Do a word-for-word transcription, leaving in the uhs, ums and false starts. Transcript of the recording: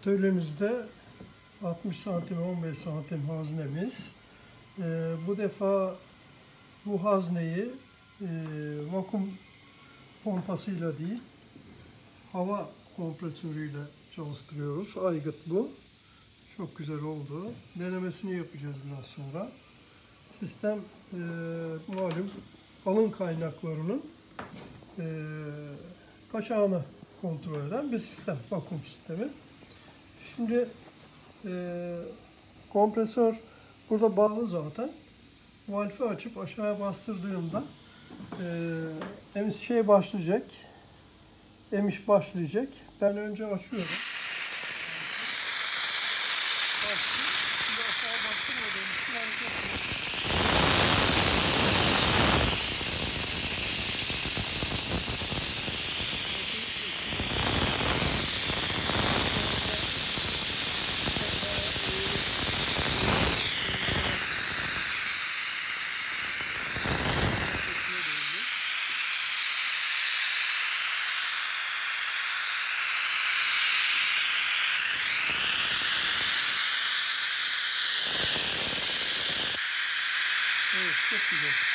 Atölyemizde altmış santim on beş santim haznemiz. Ee, bu defa bu hazneyi e, vakum pompasıyla değil, hava kompresörüyle çalıştırıyoruz. Aygıt bu. Çok güzel oldu. Denemesini yapacağız biraz sonra. Sistem e, malum alın kaynaklarının e, kaçağını kontrol eden bir sistem, vakum sistemi. Şimdi e, kompresör burada bağlı zaten. Valfi açıp aşağıya bastırdığımda e, emiş şey başlayacak. Emiş başlayacak. Ben önce açıyorum. Şimdi aşağı bastırmadığım için hareket ediyor. Evet, çok güzel.